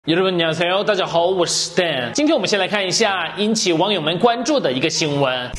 여러분 안녕하세요，大家好，我是 Dan。今天我们先来看一下引起网友们关注的一个新闻。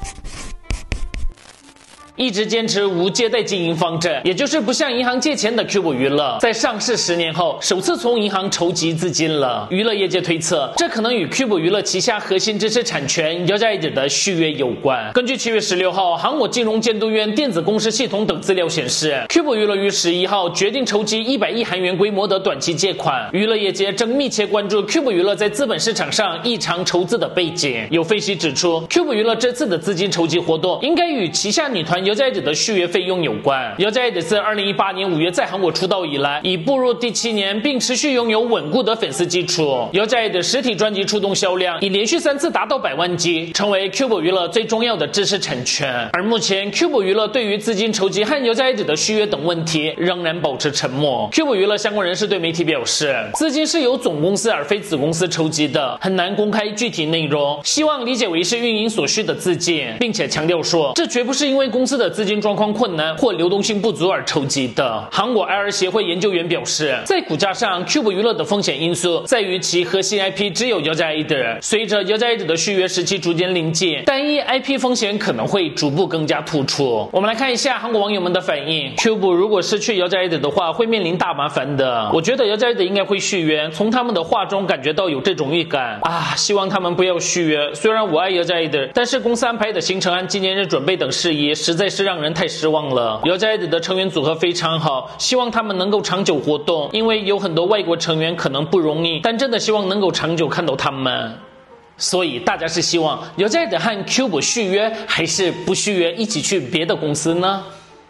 一直坚持无借贷经营方针，也就是不向银行借钱的 Cubo 娱乐，在上市10年后，首次从银行筹集资金了。娱乐业界推测，这可能与 Cubo 娱乐旗下核心知识产权 YOJAID 的续约有关。根据7月16号韩国金融监督院电子公示系统等资料显示 ，Cubo 娱乐于11号决定筹集100亿韩元规模的短期借款。娱乐业界正密切关注 Cubo 娱乐在资本市场上异常筹资的背景。有分析指出 ，Cubo 娱乐这次的资金筹集活动应该与旗下女团YOJAID的续约费用有关。YOJAID自2018年5月在韩国出道以来，已步入第7年，并持续拥有稳固的粉丝基础。YOJAID实体专辑出动销量已连续3次达到100万击，成为 Cubo 娱乐最重要的知识产权。而目前 Cubo 娱乐对于资金筹集和 YOJAID 的续约等问题仍然保持沉默。Cubo 娱乐相关人士对媒体表示，资金是由总公司而非子公司筹集的，很难公开具体内容，希望理解为是运营所需的资金，并且强调说，这绝不是因为公司的资金状况困难或流动性不足而筹集的。韩国 IR 协会研究员表示，在股价上 Cubo 娱乐的风险因素在于其核心 IP 只有 YOJAID， 随着 YOJAID 的续约时期逐渐临近，单一 IP 风险可能会逐步更加突出。我们来看一下韩国网友们的反应。 Cubo 如果失去 YOJAID 的话，会面临大麻烦的。我觉得 YOJAID 应该会续约，从他们的话中感觉到有这种预感啊，希望他们不要续约。虽然我爱 YOJAID， 但是公司安排的行程和纪念日准备等事宜实在是让人太失望了。YOJAID 的成员组合非常好，希望他们能够长久活动，因为有很多外国成员可能不容易，但真的希望能够长久看到他们。所以大家是希望 YOJAID 和 Cubo 续约，还是不续约一起去别的公司呢？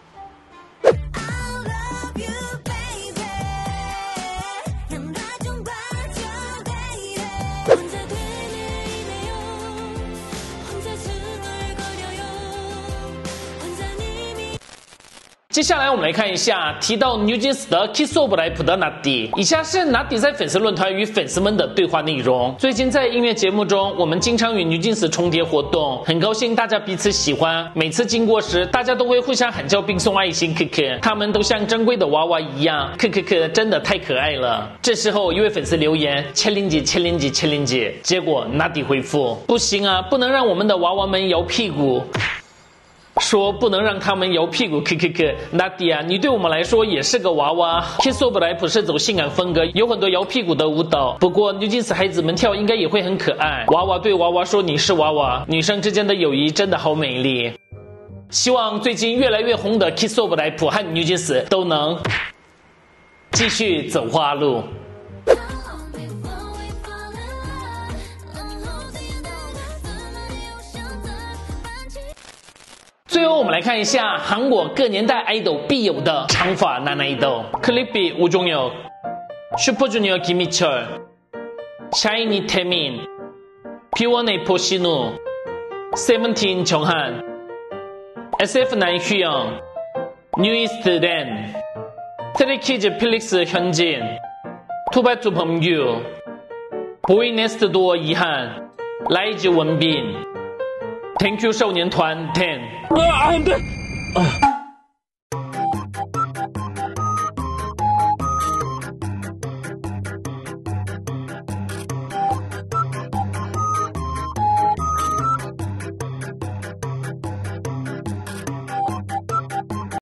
接下来我们来看一下提到 NewJeans 的 Kiss of Life 的 Nadi， 以下是 Nadi 在粉丝论坛与粉丝们的对话内容。最近在音乐节目中，我们经常与 NewJeans 重叠活动，很高兴大家彼此喜欢。每次经过时，大家都会互相喊叫并送爱心，可可，他们都像珍贵的娃娃一样，可可可，真的太可爱了。这时候一位粉丝留言챌린지，结果 Nadi 回复，不行啊，不能让我们的娃娃们摇屁股。说不能让他们摇屁股，可 Nadi 啊，你对我们来说也是个娃娃。Kiss of Life 是走性感风格，有很多摇屁股的舞蹈。不过 NewJeans 孩子们跳应该也会很可爱。娃娃对娃娃说你是娃娃，女生之间的友谊真的好美丽。希望最近越来越红的 Kiss of Life 和 NewJeans 都能继续走花路。最后我们来看一下韩国各年代 idol 必有的长发男 idol。 클립비 오종혁, 슈퍼주니어 김희철, 샤이니 태민, B1A4 신우, 세븐틴 정한, SF9 휴영, 뉴이스트 렌, 스트레이키즈 필릭스 현진, 투바투 범규, 보이네스트 도어 이한, 라이즈 원빈, 땡큐少年团 10。 안 돼!